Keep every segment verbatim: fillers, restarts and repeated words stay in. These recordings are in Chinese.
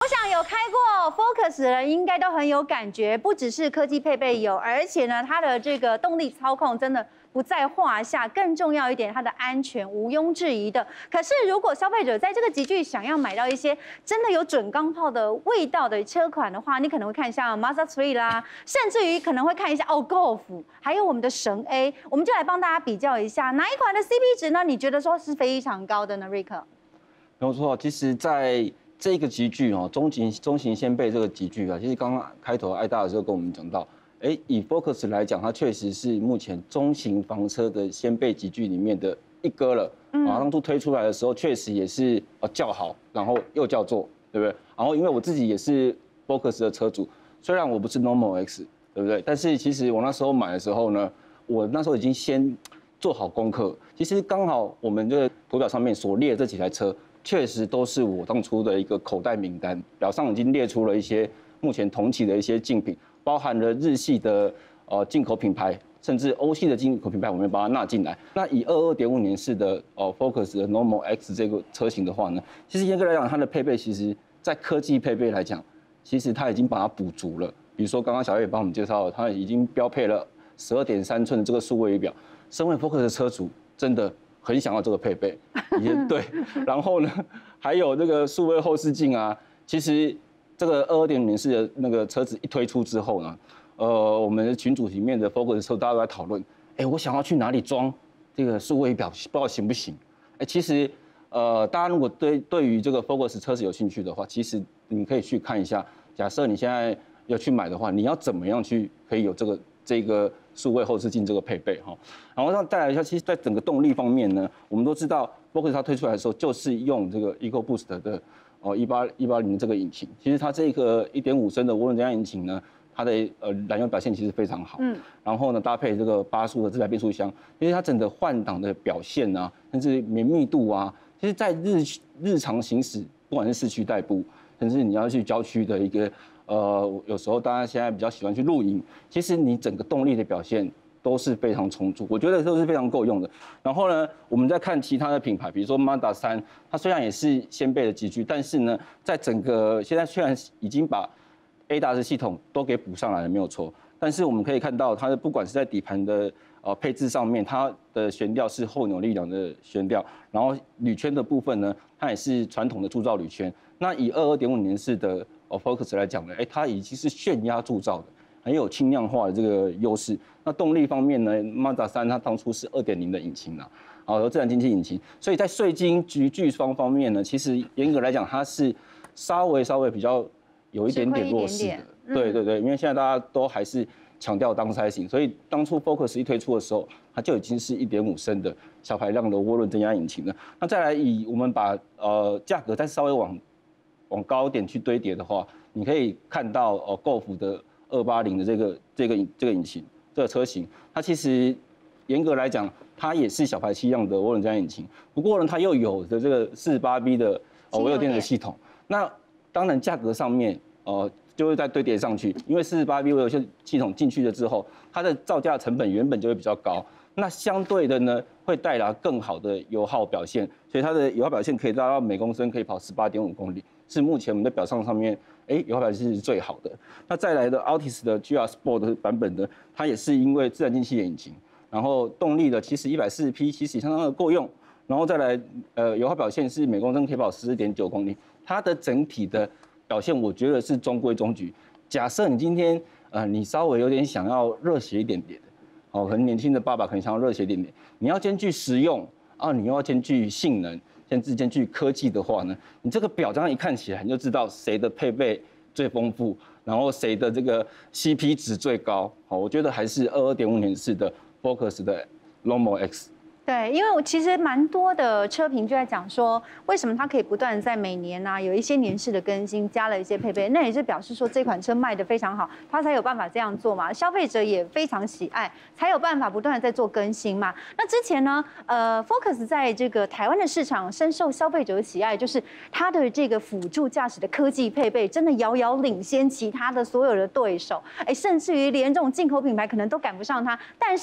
我想有开过 Focus 的人应该都很有感觉，不只是科技配备有，而且呢，它的这个动力操控真的不在话下。更重要一点，它的安全毋庸置疑的。可是如果消费者在这个集聚想要买到一些真的有准钢炮的味道的车款的话，你可能会看一下 Mazda 三啦，甚至于可能会看一下哦 Golf， 还有我们的神 A， 我们就来帮大家比较一下哪一款的 C P 值呢？你觉得说是非常高的呢 ，Rick？ 没有错，其实在这个集聚哦，中型中型掀背这个集聚啊，其实刚刚开头艾大的时候跟我们讲到，哎，以 Focus 来讲，它确实是目前中型房车的掀背集聚里面的一哥了。嗯，啊，当初推出来的时候，确实也是呃叫好，然后又叫座，对不对？然后因为我自己也是 Focus 的车主，虽然我不是 Normal X， 对不对？但是其实我那时候买的时候呢，我那时候已经先做好功课。其实刚好我们这个图表上面所列的这几台车。确实都是我当初的一个口袋名单，表上已经列出了一些目前同期的一些竞品，包含了日系的呃进口品牌，甚至欧系的进口品牌，我们把它纳进来。那以二二点五年式的呃 Focus 的 Normal X 这个车型的话呢，其实严格来讲，它的配备其实在科技配备来讲，其实它已经把它补足了。比如说刚刚小叶帮我们介绍了，它已经标配了十二点三寸的这个数位仪表，身为 Focus 的车主，真的。很想要这个配备，也对。然后呢，还有这个数位后视镜啊，其实这个二二点五年式的那个车子一推出之后呢，呃，我们群组里面的 Focus 的时候，大家都在讨论，哎，我想要去哪里装这个数位仪表，不知道行不行？哎，其实呃，大家如果对对于这个 Focus 车子有兴趣的话，其实你可以去看一下。假设你现在要去买的话，你要怎么样去可以有这个这个。数位后视镜这个配备哈，然后让带来一下，其实在整个动力方面呢，我们都知道 ，Focus 它推出来的时候就是用这个 EcoBoost 的哦一八一八零这个引擎，其实它这个一点五升的涡轮增压引擎呢，它的呃燃油表现其实非常好，嗯，然后呢搭配这个八速的自排变速箱，因为它整个换挡的表现啊，甚至绵密度啊，其实在日日常行驶，不管是市区代步，甚至你要去郊区的一个。呃，有时候大家现在比较喜欢去露营，其实你整个动力的表现都是非常充足，我觉得都是非常够用的。然后呢，我们再看其他的品牌，比如说 Mazda 三，它虽然也是掀背的集聚，但是呢，在整个现在虽然已经把 A D A S 系统都给补上来了，没有错，但是我们可以看到它的不管是在底盘的呃配置上面，它的悬吊是后扭力梁的悬吊，然后铝圈的部分呢，它也是传统的铸造铝圈。那以二二点五年式的哦 Focus 来讲呢，哎，它已经是泫压铸造的，很有轻量化的这个优势。那动力方面呢 ，Mazda 三它当初是二点零的引擎啦，哦，有自然进气引擎，所以在税金集聚方方面呢，其实严格来讲，它是稍微稍微比较有一点点弱势的。点点嗯、对对对，因为现在大家都还是强调当塞型，所以当初 Focus 一推出的时候，它就已经是一点五升的小排量的涡轮增压引擎了。那再来以我们把呃价格再稍微往往高点去堆叠的话，你可以看到哦 ，Golf 的二八零的这个这个这个引擎这个车型，它其实严格来讲，它也是小排气量的涡轮增压引擎，不过呢，它又有的这个四十八 V 的哦微油电的系统。那当然价格上面呃就会再堆叠上去，因为四十八 V 微油系统进去了之后，它的造价成本原本就会比较高。那相对的呢，会带来更好的油耗表现，所以它的油耗表现可以达到每公升可以跑十八点五公里，是目前我们的表上上面，哎，油耗表现是最好的。那再来的 Altis 的 G R Sport 的版本的，它也是因为自然进气引擎，然后动力的其实一百四十匹其实相当的够用，然后再来呃油耗表现是每公升可以跑十四点九公里，它的整体的表现我觉得是中规中矩。假设你今天呃你稍微有点想要热血一点点。哦，可能年轻的爸爸可能想要热血一点点，你要兼具实用啊，你又要兼具性能，甚至兼具科技的话呢，你这个表这样一看起来，你就知道谁的配备最丰富，然后谁的这个 C P 值最高。好，我觉得还是二二点五年式的 Focus 的 Normal X。 对，因为我其实蛮多的车评就在讲说，为什么它可以不断在每年啊有一些年式的更新，加了一些配备，那也是表示说这款车卖得非常好，它才有办法这样做嘛，消费者也非常喜爱，才有办法不断的在做更新嘛。那之前呢，呃 ，Focus 在这个台湾的市场深受消费者喜爱，就是它的这个辅助驾驶的科技配备，真的遥遥领先其他的所有的对手，哎，甚至于连这种进口品牌可能都赶不上它，但是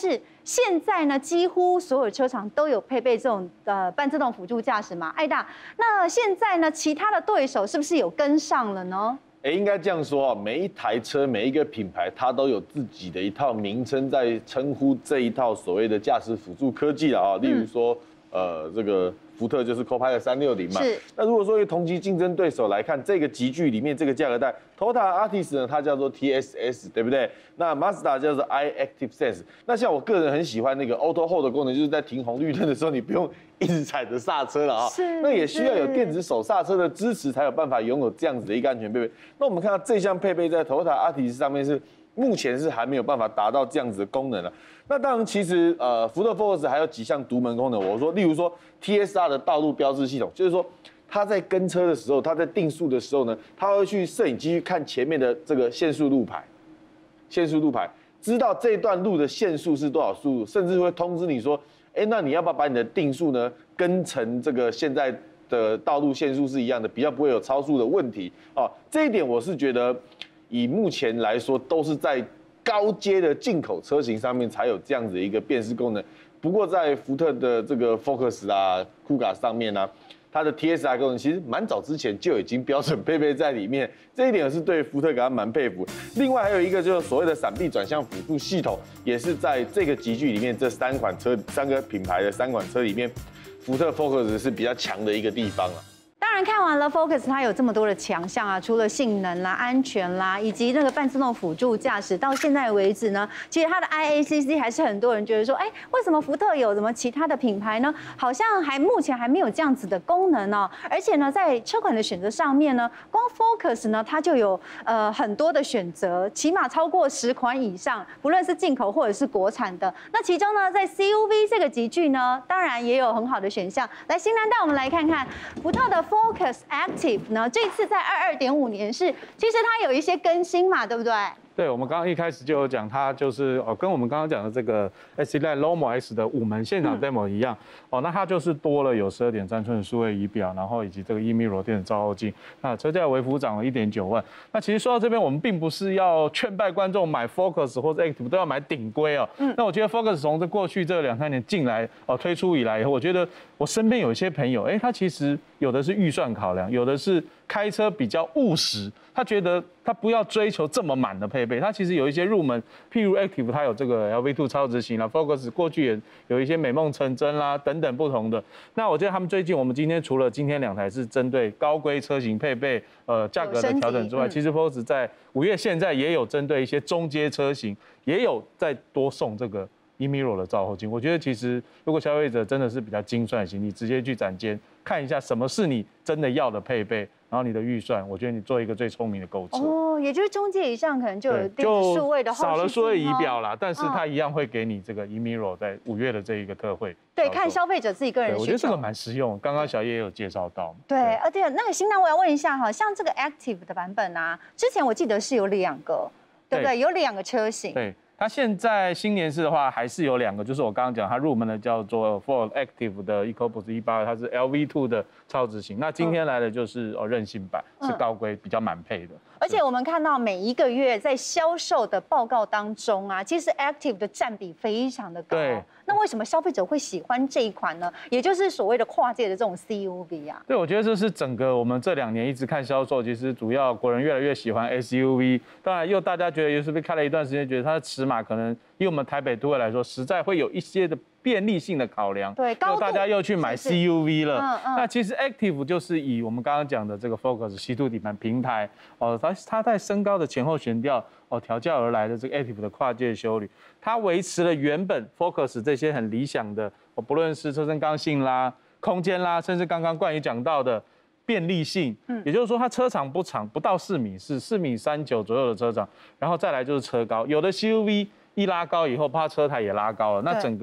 现在呢，几乎所有车厂都有配备这种呃半自动辅助驾驶嘛。艾大，那现在呢，其他的对手是不是有跟上了呢？ 哎，应该这样说啊，每一台车、每一个品牌，它都有自己的一套名称，在称呼这一套所谓的驾驶辅助科技了啊。例如说，嗯、呃，这个福特就是 Copilot 三六零嘛。是。那如果说以同级竞争对手来看，这个级距里面这个价格带 ，Toyota Altis 呢，它叫做 T S S， 对不对？那 Mazda 叫做 iActive Sense。那像我个人很喜欢那个 Auto Hold 的功能，就是在停红绿灯的时候，你不用一直踩着刹车了啊。是。那也需要有电子手刹车的支持，才有办法拥有这样子的一个安全配备。那我们看到这项配备在 Toyota Altis 上面是目前是还没有办法达到这样子的功能了。那当然，其实呃，福特 Focus 还有几项独门功能。我说，例如说 T S R 的道路标志系统，就是说它在跟车的时候，它在定速的时候呢，它会去摄影机去看前面的这个限速路牌，限速路牌，知道这段路的限速是多少速度，甚至会通知你说，哎，那你要不要把你的定速呢跟成这个现在的道路限速是一样的，比较不会有超速的问题啊。这一点我是觉得，以目前来说，都是在高阶的进口车型上面才有这样子的一个辨识功能。不过在福特的这个 Focus 啊、Kuga 上面呢、啊，它的 T S R 功能其实蛮早之前就已经标准配备在里面，这一点是对福特感到蛮佩服。另外还有一个就是所谓的闪避转向辅助系统，也是在这个级距里面这三款车、三个品牌的三款车里面，福特 Focus 是比较强的一个地方啊。 当然看完了 Focus， 它有这么多的强项啊，除了性能啦、安全啦，以及那个半自动辅助驾驶，到现在为止呢，其实它的 I A C C 还是很多人觉得说，哎，为什么福特有，怎么其他的品牌呢？好像还目前还没有这样子的功能哦。而且呢，在车款的选择上面呢，光 Focus 呢，它就有呃很多的选择，起码超过十款以上，不论是进口或者是国产的。那其中呢，在 C U V 这个级距呢，当然也有很好的选项。来，新南带我们来看看福特的 Focus Active 呢，这次在二二点五年式，其实它有一些更新嘛，对不对？ 对，我们刚刚一开始就有讲，它就是哦，跟我们刚刚讲的这个 S C Line Lomo X 的五门现场 demo 一样、嗯、哦，那它就是多了有十二点三寸的数位仪表，然后以及这个 eMirror 电子照后镜，那车价微幅涨了一点九万。那其实说到这边，我们并不是要劝败观众买 Focus 或者 Active 都要买顶规哦。嗯，那我觉得 Focus 从这过去这两三年进来哦推出以来以后，我觉得我身边有一些朋友，哎，他其实有的是预算考量，有的是开车比较务实，他觉得他不要追求这么满的配备，他其实有一些入门，譬如 Active 它有这个 L V 二 超直行啦 ，Focus 过去也有一些美梦成真啦等等不同的。那我觉得他们最近，我们今天除了今天两台是针对高规车型配备呃价格的调整之外，其实 Focus 在五月现在也有针对一些中阶车型，也有再多送这个 eMirror 的照后镜。我觉得其实如果消费者真的是比较精算型，你直接去展间看一下什么是你真的要的配备。然后你的预算，我觉得你做一个最聪明的购车。 哦，也就是中介以上可能就有电子数位的后视镜， 少了数位仪表啦，但是它一样会给你这个 eMirror 在五月的这一个特惠。 对，看消费者自己个人需求。 我觉得这个蛮实用，刚刚小叶也有介绍到。 对，而且那个新南我要问一下哈，像这个 Active 的版本啊，之前我记得是有两个，对不对？有两个车型。 对。它现在新年式的话，还是有两个，就是我刚刚讲它入门的叫做 Ford Active 的 EcoBoost 一八，它是 L V 二 的超直行。那今天来的就是哦韧性版，是高规比较满配的。 而且我们看到每一个月在销售的报告当中啊，其实 Active 的占比非常的高。对。那为什么消费者会喜欢这一款呢？也就是所谓的跨界的这种 C U V 啊。 对，我觉得这是整个我们这两年一直看销售，其实主要国人越来越喜欢 S U V。当然，又大家觉得 S U V 开了一段时间，觉得它的尺码可能以我们台北都会来说，实在会有一些的便利性的考量。 对，高度大家又去买 C U V 了。 嗯嗯。 那其实 Active 就是以我们刚刚讲的这个 Focus 吸度底盘平台哦，它它在升高的前后悬吊哦调教而来的这个 Active 的跨界休旅，它维持了原本 Focus 这些很理想的哦，不论是车身刚性啦、空间啦，甚至刚刚冠宇讲到的便利性，嗯，也就是说它车长不长，不到四米四，四米三九左右的车长，然后再来就是车高，有的 C U V 一拉高以后，怕车台也拉高了，那整个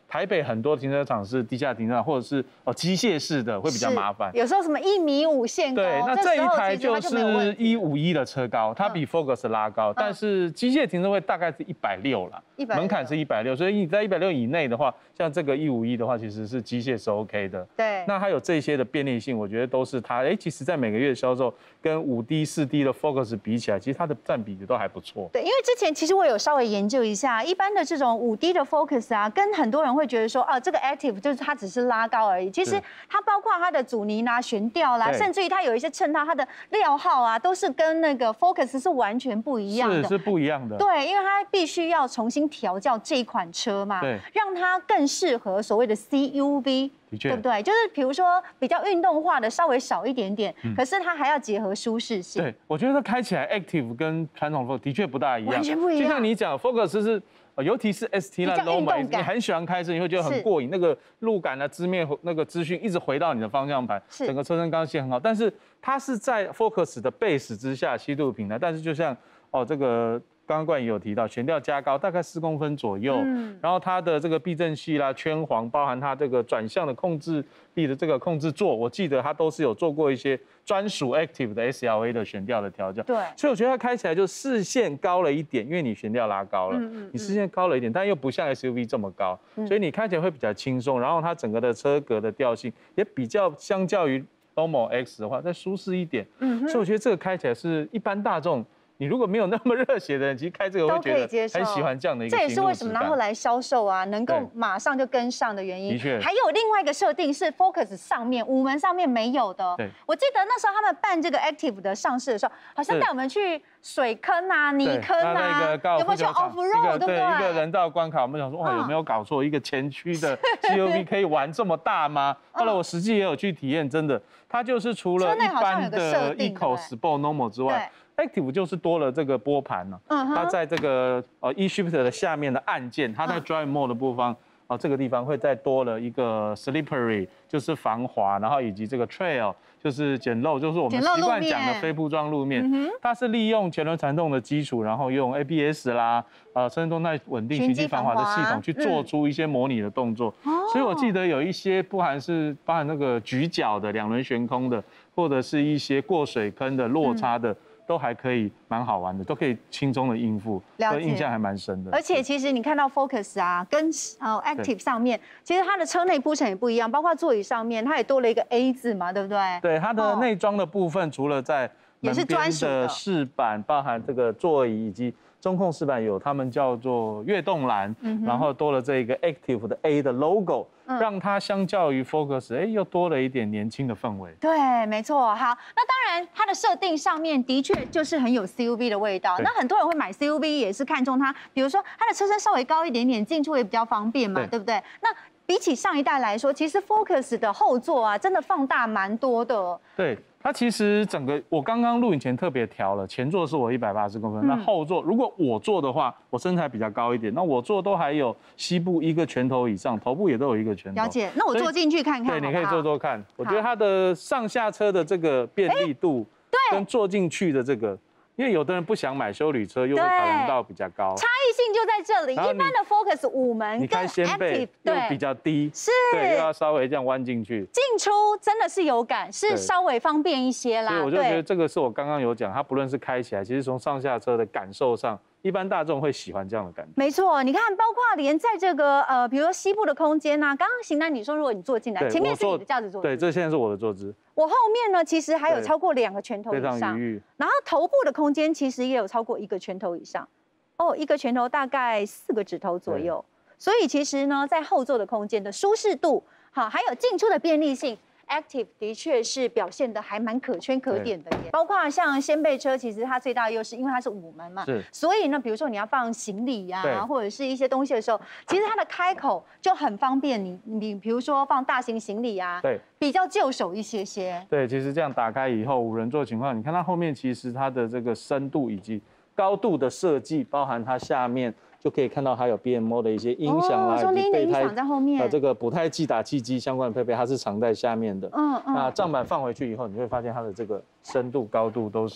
台北很多停车场是地下停车场，或者是哦机械式的，会比较麻烦。 有时候什么一米五限高， 对，那这一台就是一五一的车高，它比 Focus 拉高， 嗯、 但是机械停车位大概是一百六啦，门槛是一百六，所以你在一百六以内的话，像这个一五一的话，其实是机械是 OK 的。 对， 那还有这些的便利性，我觉得都是它，哎，其实在每个月的销售跟五 D、四 D 的 Focus 比起来，其实它的占比都还不错。 对，因为之前其实我有稍微研究一下，一般的这种五 D 的 Focus 啊，跟很多人会觉得说，啊，这个 Active 就是它只是拉高而已。其实它包括它的阻尼啦、悬吊啦，甚至于它有一些衬套，它的料号啊，都是跟那个 Focus 是完全不一样的。 是是不一样的。 对，因为它必须要重新调教这一款车嘛， 对， 让它更适合所谓的 C U V。对不对？就是比如说比较运动化的稍微少一点点，嗯、可是它还要结合舒适性。 对，我觉得它开起来 Active 跟传统 Focus 的确不大一样， 完全不一样。 就像你讲 Focus 是，尤其是 S T 那 Lomo， 你很喜欢开车，你会觉得很过瘾，那个路感啊、资面那个资讯一直回到你的方向盘，整个车身刚性很好。但是它是在 Focus 的 base 之下七度平台，但是就像哦这个。刚刚冠宇有提到，悬吊加高大概四公分左右，嗯，然后它的这个避震器啦、圈簧，包含它这个转向的控制力的这个控制座，我记得它都是有做过一些专属 Active 的 S L A 的悬吊的调教， 对， 所以我觉得它开起来就视线高了一点，因为你悬吊拉高了，嗯嗯嗯你视线高了一点，但又不像 S U V 这么高，嗯、所以你开起来会比较轻松，然后它整个的车格的调性也比较相较于 Lomo X 的话再舒适一点，嗯，所以我觉得这个开起来是一般大众。你如果没有那么热血的人，其实开这个会觉得很喜欢这样的一个。 这也是为什么它后来销售啊，能够马上就跟上的原因。 的确， 还有另外一个设定是 Focus 上面五门上面没有的。 对， 我记得那时候他们办这个 Active 的上市的时候，好像带我们去水坑啊、泥坑啊，有没有去 Off Road， 对不对？ 一个人道关卡，我们想说哇，有没有搞错？一个前驱的 C U V 可以玩这么大吗？后来我实际也有去体验，真的，它就是除了一般的 Eco、Sport、Normal 之外。Active 就是多了这个拨盘呢，它在这个呃 eShift 的下面的按键，它在 Drive Mode 的部分啊这个地方会再多了一个 Slippery， 就是防滑，然后以及这个 Trail 就是简陋，就是我们习惯讲的非铺装路面。它是利用前轮传动的基础，然后用 A B S 啦，呃车身动态稳定、循迹防滑的系统去做出一些模拟的动作。所以我记得有一些不含是包含那个举角的、两轮悬空的，或者是一些过水坑的、落差的。都还可以蛮好玩的，都可以轻松的应付，所以印象还蛮深的。 而且其实你看到 Focus 啊，跟呃 Active 上面，其实它的车内铺陈也不一样，包括座椅上面，它也多了一个 A 字嘛，对不对？对， 它的内装的部分，除了在门边的饰板，包含这个座椅以及中控饰板有他们叫做跃动栏，嗯、然后多了这个 Active 的 A 的 logo。嗯、让它相较于 Focus， 哎，又多了一点年轻的氛围。 对，没错。好，那当然它的设定上面的确就是很有 C U V 的味道。那很多人会买 C U V 也是看中它，比如说它的车身稍微高一点点，进出也比较方便嘛， 对, 对不对？那比起上一代来说，其实 Focus 的后座啊，真的放大蛮多的。 对。它其实整个，我刚刚录影前特别调了，前座是我一百八十公分，嗯、那后座如果我坐的话，我身材比较高一点，那我坐都还有膝部一个拳头以上，头部也都有一个拳头。 了解，那我坐进去看看好不好？ 对，你可以坐坐看。我觉得它的上下车的这个便利度，对，跟坐进去的这个。因为有的人不想买休旅车，又会考量到比较高， 差异性就在这里。一般的 Focus 五门， 你开掀背又比较低， 是， 对，又要稍微这样弯进去， 进出真的是有感，是稍微方便一些啦。 所以我就觉得这个是我刚刚有讲，它不论是开起来，其实从上下车的感受上。一般大众会喜欢这样的感觉。 没错，你看，包括连在这个呃，比如说膝部的空间呐、啊，刚刚邢楠你说，如果你坐进来，前面是你的驾驶座姿， 对，这现在是我的坐姿。 我后面呢，其实还有超过两个拳头以上， 非常余裕。 然后头部的空间其实也有超过一个拳头以上，哦，一个拳头大概四个指头左右。所以其实呢，在后座的空间的舒适度，好，还有进出的便利性。Active 的确是表现的还蛮可圈可点的耶，包括像掀背车，其实它最大的优势，因为它是五门嘛，所以呢，比如说你要放行李呀、啊，或者是一些东西的时候，其实它的开口就很方便你，你比如说放大型行李啊，对，比较就手一些些。 对，其实这样打开以后，五人座情况，你看它后面其实它的这个深度以及高度的设计，包含它下面。就可以看到它有 B M O 的一些音响啦，以及备胎在后面， 呃，这个补胎剂、打气机相关的配备，它是藏在下面的。嗯嗯。那帐板放回去以后，你会发现它的这个深度、高度都是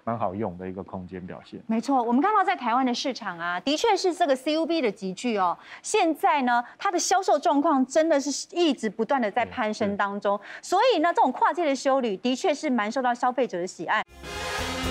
蛮好用的一个空间表现。 没错，我们看到在台湾的市场啊，的确是这个 C U V 的集聚哦，现在呢，它的销售状况真的是一直不断的在攀升当中，所以呢，这种跨界的休旅的确是蛮受到消费者的喜爱。